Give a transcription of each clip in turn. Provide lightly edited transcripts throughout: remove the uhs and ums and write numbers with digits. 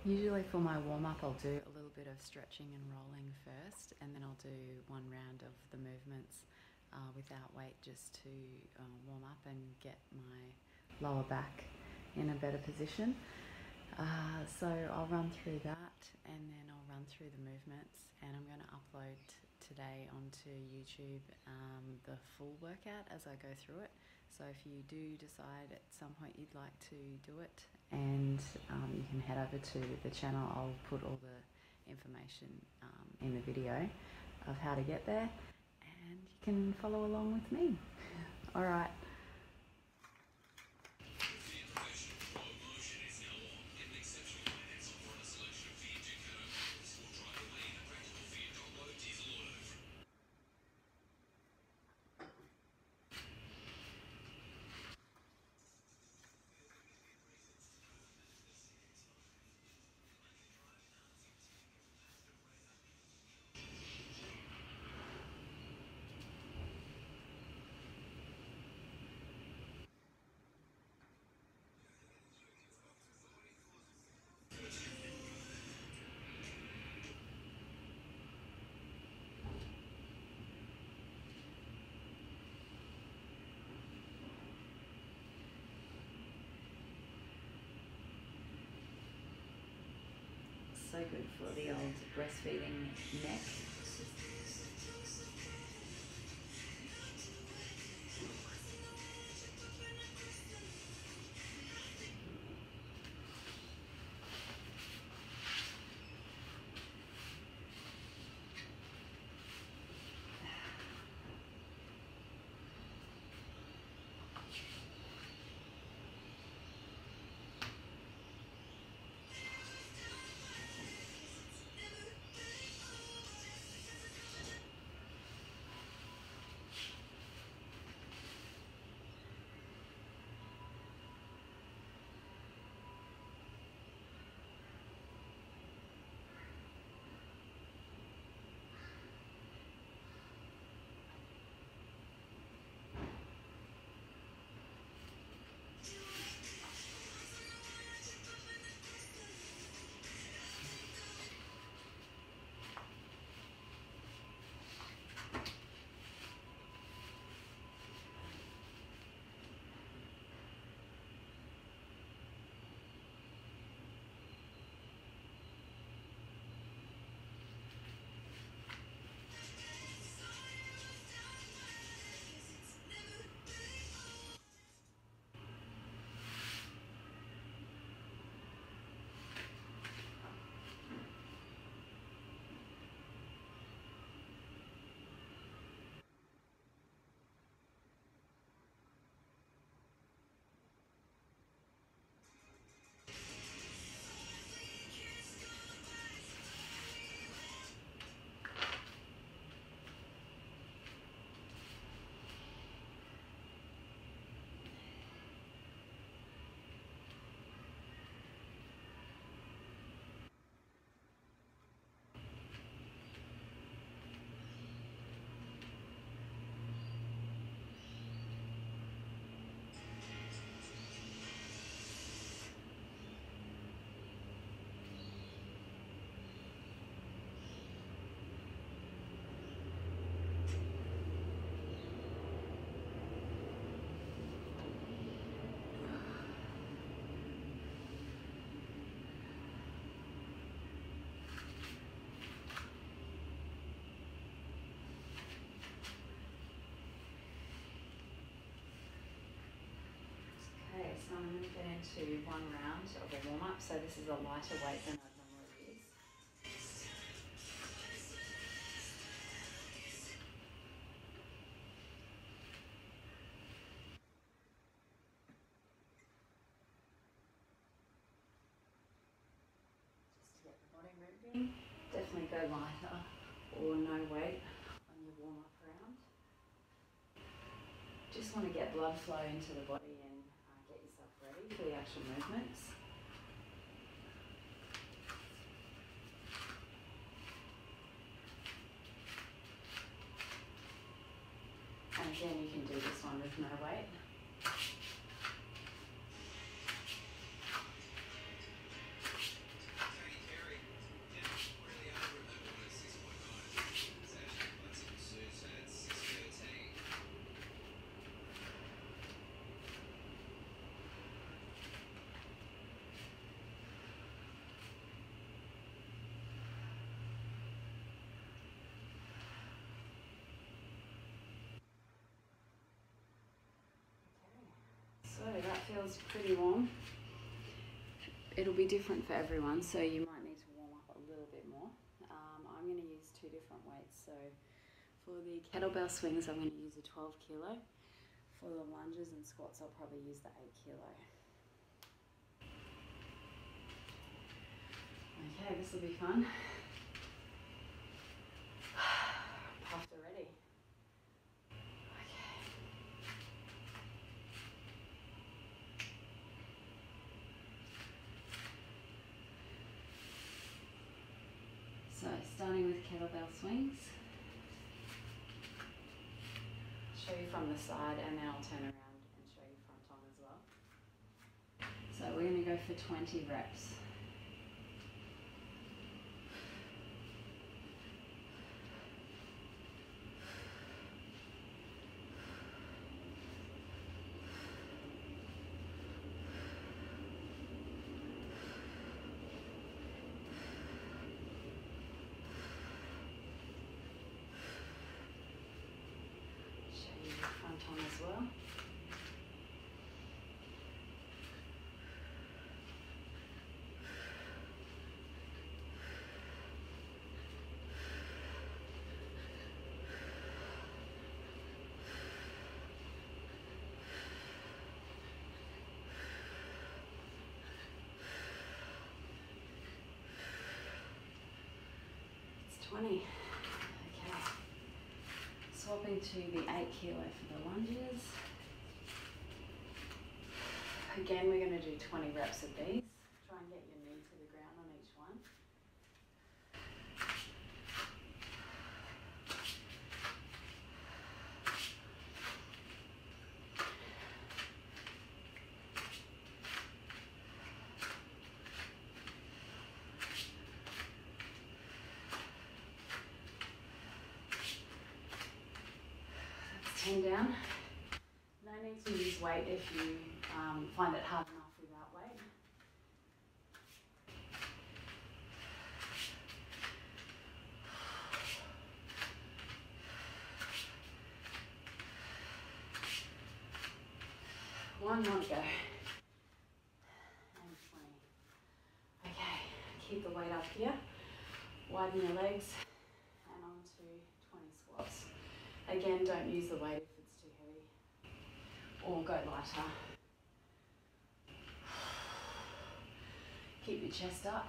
Usually for my warm-up I'll do a little bit of stretching and rolling first, and then I'll do one round of the movements without weight, just to warm up and get my lower back in a better position. So I'll run through that, and then I'll run through the movements, and I'm going to upload today onto YouTube the full workout as I go through it. So if you do decide at some point you'd like to do it, and you can head over to the channel. I'll put all the information in the video of how to get there, and you can follow along with me. All right. So good for the old breastfeeding neck. Okay, so I'm going to get into one round of a warm-up. So this is a lighter weight than I'd normally use. Just to get the body moving. Definitely go lighter or no weight on your warm-up round. Just want to get blood flow into the body and get yourself ready for the actual movements. And again, you can do this one with no weight. So that feels pretty warm. It'll be different for everyone, so you might need to warm up a little bit more. I'm going to use 2 different weights. So for the kettlebell swings, I'm going to use a 12 kilo. For the lunges and squats, I'll probably use the 8 kilo. Okay, this will be fun. Puffed already. Okay. So starting with kettlebell swings. Show you from the side and then I'll turn around and show you front on as well. So we're going to go for 20 reps. Front on as well. It's 20. Okay. Swapping to the 8 kilo for the lunges. Again, we're going to do 20 reps of these. Try and get your knee to the ground on each one. That's 10 down. No need to use weight if you find it hard enough without weight. One more to go. And 20. Okay, keep the weight up here. Widen your legs and on to 20 squats. Again, don't use the weight if it's too heavy. Or go lighter. Keep your chest up.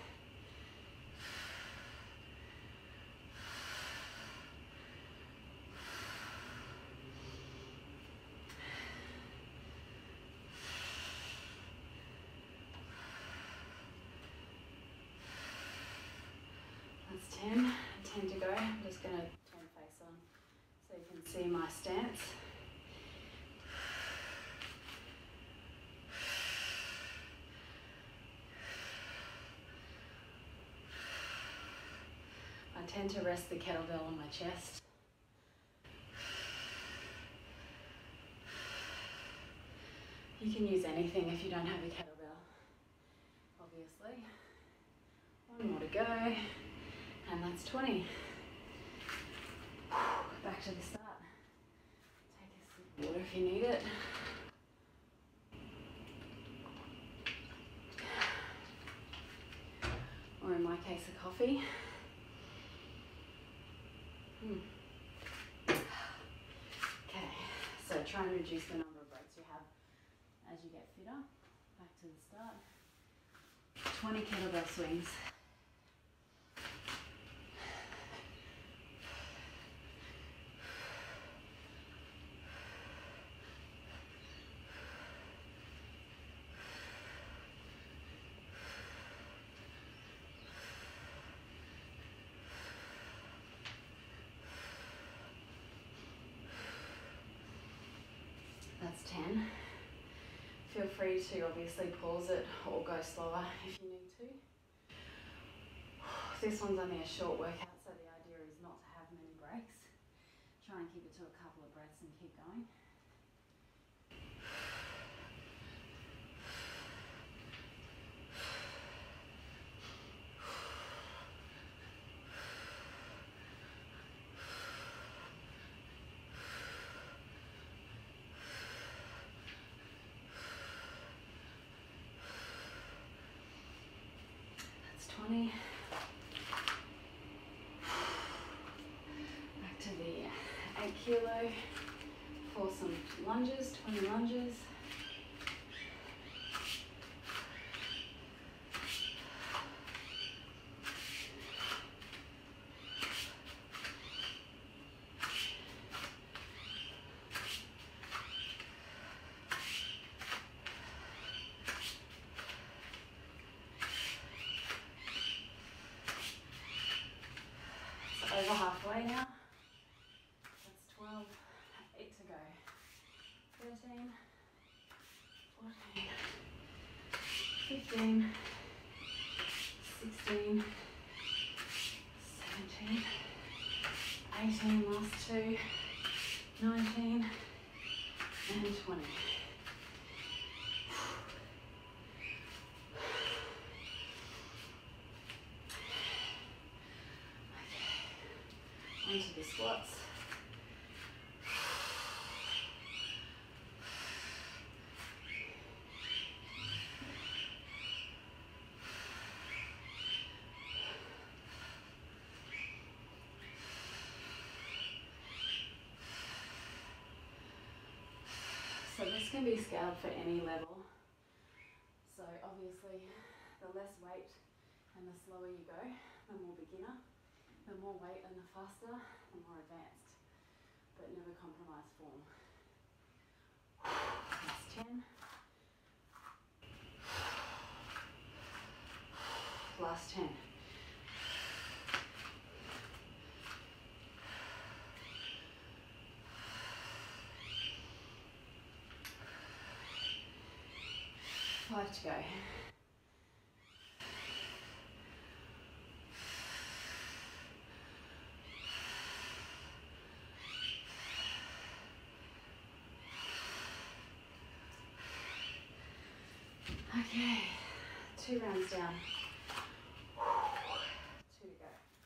That's 10. 10 to go. I'm just going to turn face on so you can see my stance. I tend to rest the kettlebell on my chest. You can use anything if you don't have a kettlebell, obviously. One more to go, and that's 20. Back to the start. Take a sip of water if you need it. Or in my case, a coffee. Okay, so try and reduce the number of breaks you have as you get fitter. Back to the start. 20 kettlebell swings. That's 10. Feel free to obviously pause it or go slower if you need to. This one's only a short workout, so the idea is not to have many breaks. Try and keep it to a couple of breaths and keep going. 20. Back to the 8 kilo for some lunges, 20 lunges. Over halfway now. That's 12, 8 to go. 13, 14, 15, 16, 17, 18, last 2, 19, and 20. Onto the squats. So this can be scaled for any level. So obviously the less weight and the slower you go, the more beginner. The more weight and the faster, the more advanced, but never compromise form. That's 10. Last 10. Five to go. Okay, 2 rounds down. 2 to go.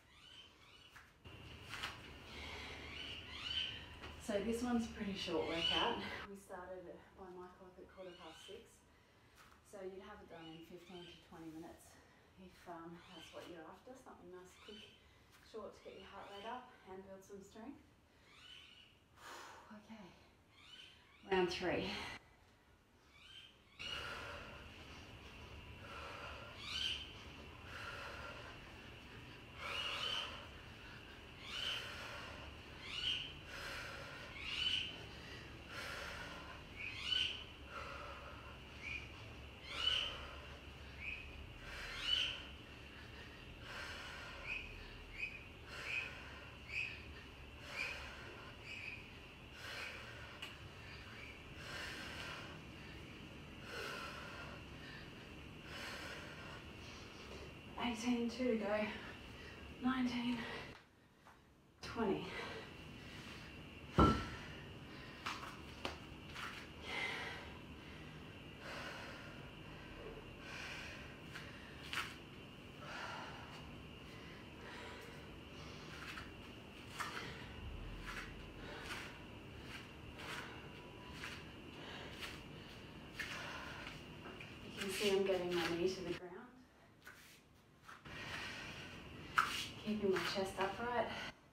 So this one's a pretty short workout. We started by my clock at 6:15. So you'd have it done in 15 to 20 minutes if that's what you're after. Something nice, quick, short to get your heart rate up and build some strength. Okay, round 3. Two to go. 19, 20. You can see I'm getting my knee to the ground. Keeping my chest upright.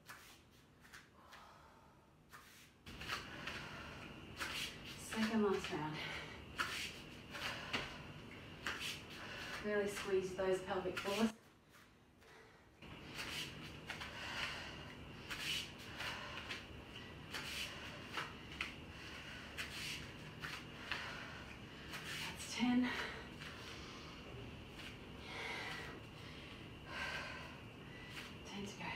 Second last round. Really squeeze those pelvic floors. That's 10. 10 to go.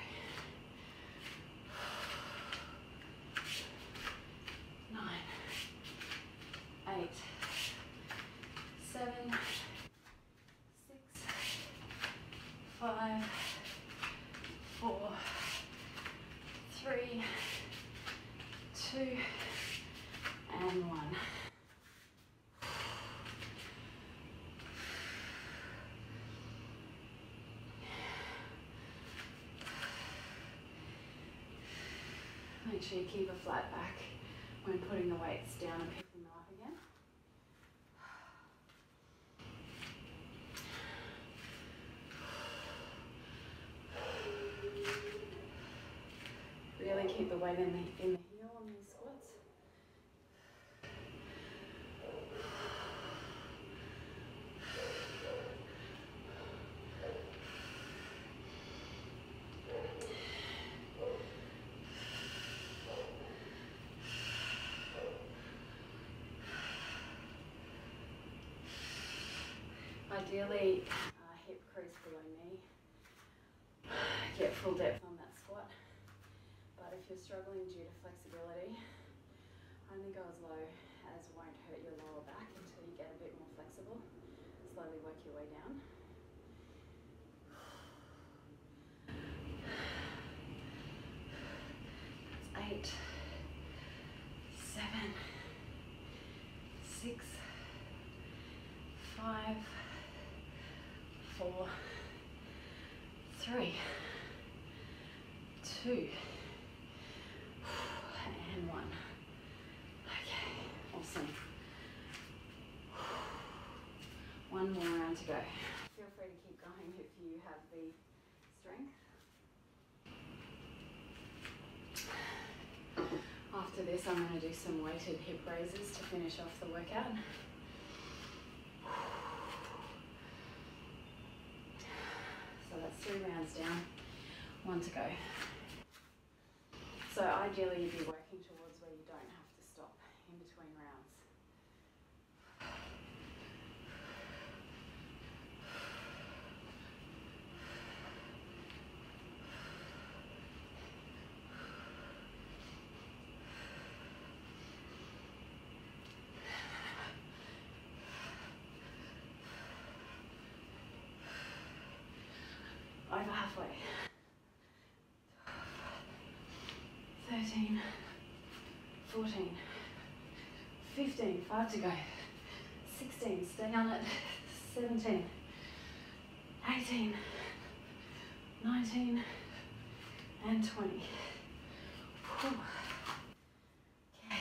9, 8, 7, 6, 5, 4, 3, 2, and 1. Make sure you keep a flat back when putting the weights down and picking them up again. weight in the heel on these squats. Ideally, hip crease below knee. Get full depth on that squat. But if you're struggling due to flexibility, only go as low as won't hurt your lower back until you get a bit more flexible. Slowly work your way down. That's 8, 7, 6, 5, 4, 3, 2, and 1. Okay, awesome. One more round to go. Feel free to keep going if you have the strength. After this, I'm going to do some weighted hip raises to finish off the workout. So that's 3 rounds down, 1 to go. So ideally you'd be working towards where you don't have to stop in between rounds. Over halfway. 13, 14, 15, 5 to go. 16, stay on it. 17, 18, 19, and 20. Whew. Okay.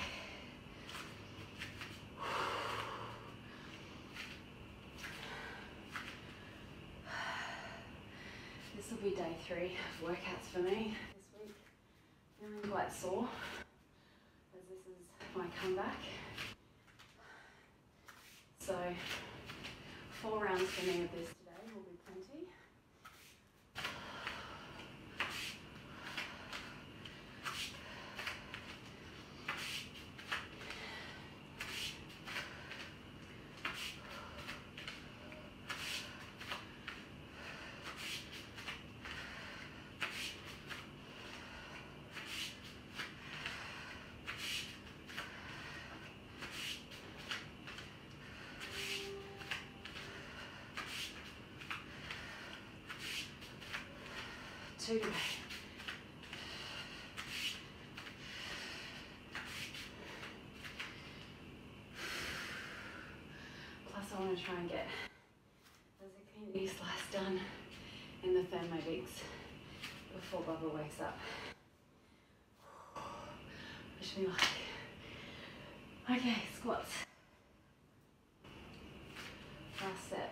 This will be day 3 of workouts for me this week. Feeling quite sore as this is my comeback. So 4 rounds for me of this today will be plenty. Two to go. Plus I want to try and get the zucchini slice done in the thermomix before Bubba wakes up. Wish me luck. Okay, squats. Last set.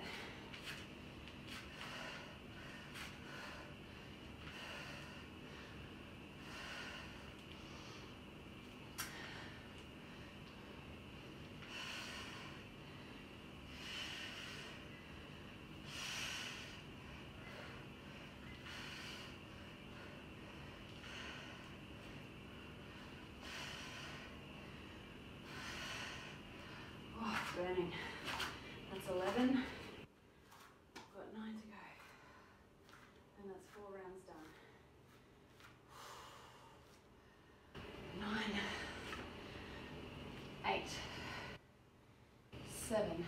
Burning. That's 11. I've got 9 to go. And that's 4 rounds done. 9, 8, 7,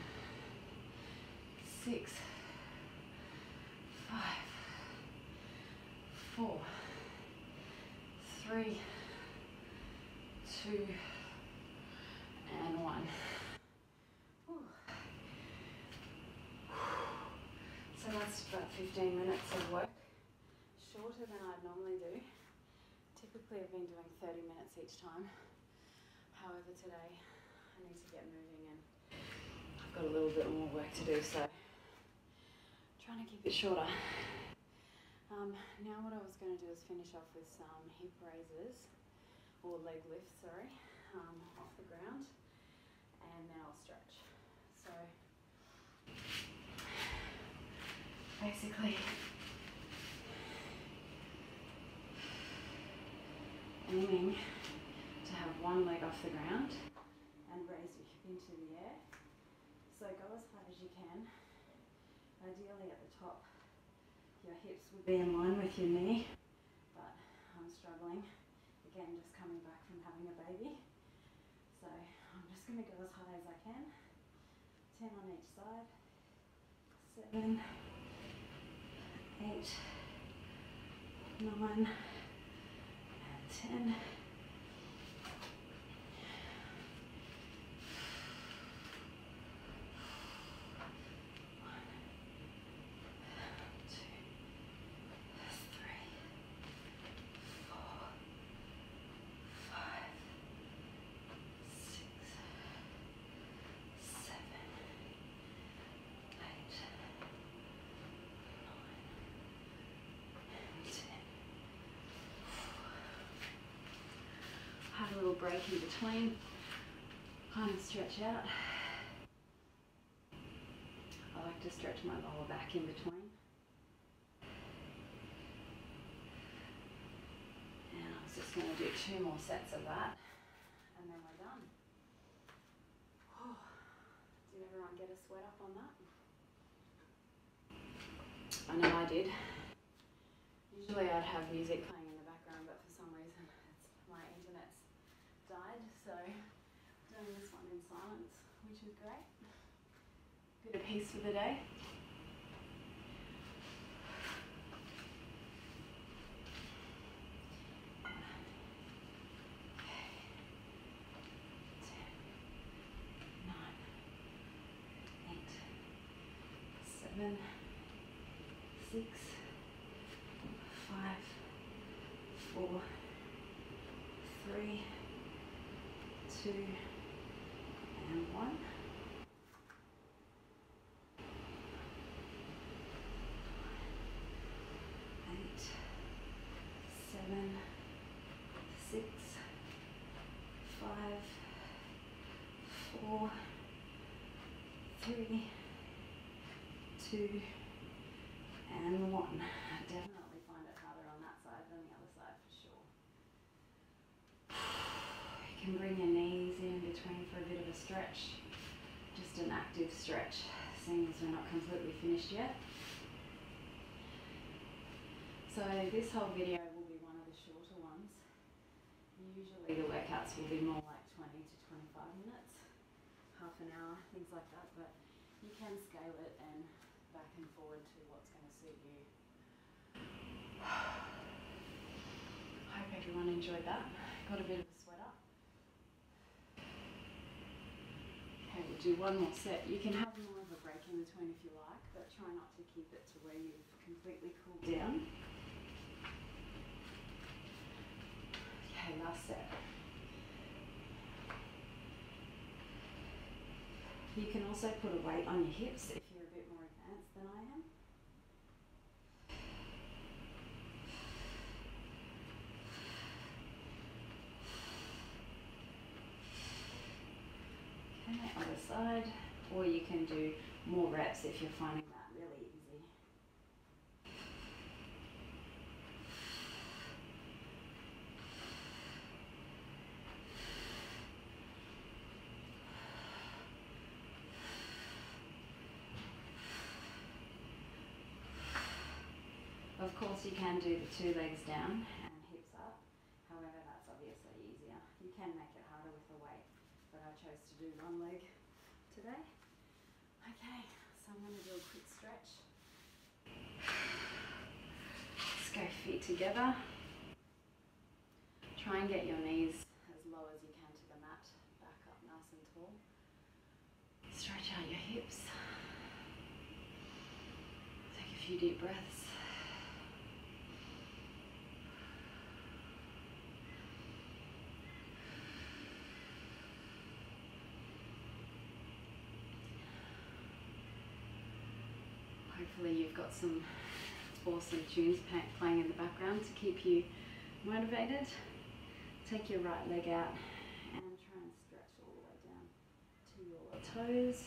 6, 5, 4, 3, 2, and 1. So that's about 15 minutes of work, shorter than I'd normally do. Typically I've been doing 30 minutes each time. However today I need to get moving and I've got a little bit more work to do, so trying to keep it shorter. Now what I was going to do is finish off with some hip raises or leg lift, sorry, off the ground, and then I'll stretch. So basically aiming to have one leg off the ground and raise your hip into the air. So go as high as you can. Ideally at the top, your hips would be in line with your knee, but I'm struggling. Again, just coming back from having a baby. So I'm just going to go as high as I can. 10 on each side. 7, 8, 9, and 10. 'Have a little break in between, kind of stretch out. I like to stretch my lower back in between. And I was just going to do 2 more sets of that, and then we're done. Oh, did everyone get a sweat up on that? I know I did. Usually I'd have music playing in the background, but for some reason my internet's died, so doing this one in silence, which is great. Bit of peace for the day. Seven, 6, 5, 4, 3, 2, and 1. 8, 7, 6, 5, 4, 3, 2, and 1. I definitely find it harder on that side than the other side for sure. You can bring your knees in between for a bit of a stretch. Just an active stretch, seeing as we're not completely finished yet. So this whole video will be one of the shorter ones. Usually the workouts will be more like 20 to 25 minutes, half an hour, things like that, but you can scale it and back and forward to what's going to suit you. Hope everyone enjoyed that. Got a bit of a sweat up. Okay, we'll do one more set. You can have more of a break in between if you like, but try not to keep it to where you've completely cooled down. Okay, last set. You can also put a weight on your hips if you're a bit more advanced than I am. Okay, other side. Or you can do more reps if you're finding that really easy. Of course you can do the 2 legs down and hips up, however that's obviously easier. You can make it harder with the weight, but I chose to do 1 leg today. Okay, so I'm going to do a quick stretch. Let's go feet together. Try and get your knees as low as you can to the mat, back up nice and tall. Stretch out your hips. Take a few deep breaths. Hopefully you've got some awesome tunes playing in the background to keep you motivated. Take your right leg out and try and stretch all the way down to your toes.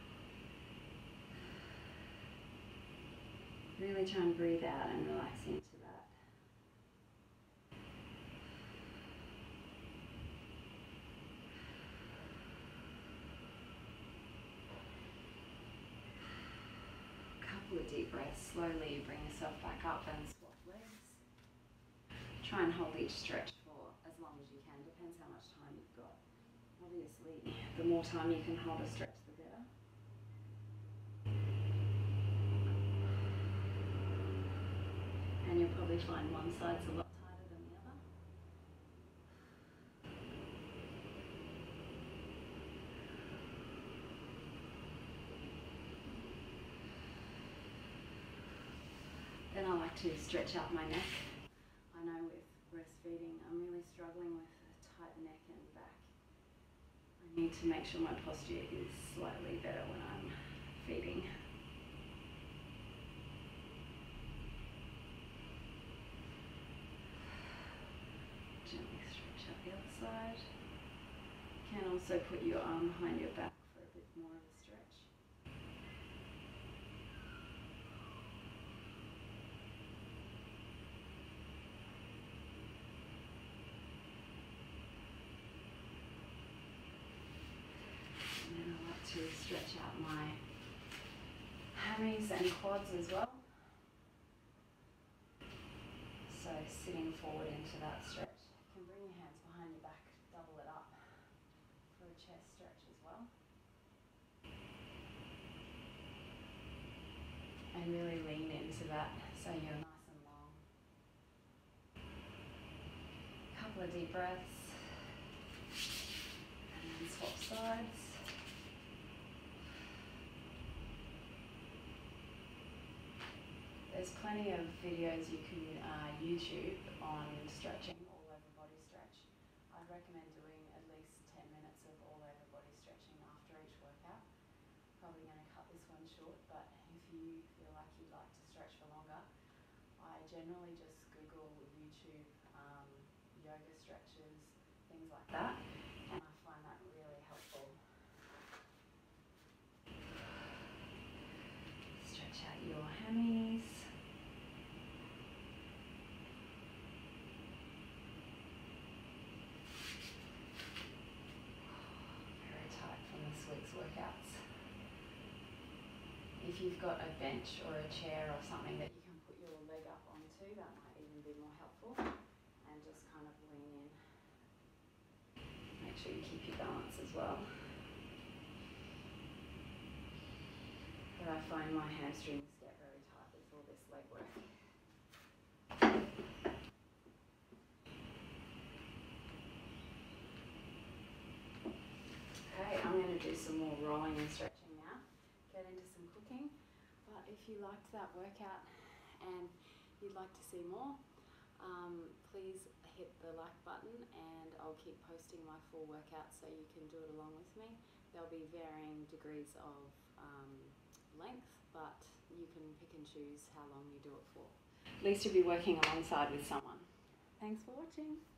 Really try and breathe out and relax into that. Couple of deep breaths. Slowly bring yourself back up and swap legs. Try and hold each stretch for as long as you can. Depends how much time you've got. Obviously, the more time you can hold a stretch, the better. And you'll probably find one side's a lot tighter than the other. Then I like to stretch out my neck. I know with breastfeeding I'm really struggling with a tight neck and back. I need to make sure my posture is slightly better when I'm feeding. Gently stretch out the other side. You can also put your arm behind your back for a bit more of a stretch. And then I like to stretch out my hammies and quads as well. So sitting forward into that stretch. You can bring your hands behind your back, double it up for a chest stretch as well. And really lean into that so you're nice and long. Couple of deep breaths. And then swap sides. There's plenty of videos you can YouTube on stretching, all over body stretch. I'd recommend doing at least 10 minutes of all over body stretching after each workout. Probably going to cut this one short, but if you feel like you'd like to stretch for longer, I generally just Google YouTube yoga stretches, things like that, and I find that really helpful. Stretch out your hammies. Workouts. If you've got a bench or a chair or something that you can put your leg up onto, that might even be more helpful. And just kind of lean in. Make sure you keep your balance as well. But I find my hamstrings get very tight with all this leg work. I'm going to do some more rolling and stretching now, get into some cooking. But if you liked that workout and you'd like to see more, please hit the like button, and I'll keep posting my full workouts so you can do it along with me. There'll be varying degrees of length, but you can pick and choose how long you do it for. At least you'll be working alongside with someone. Thanks for watching.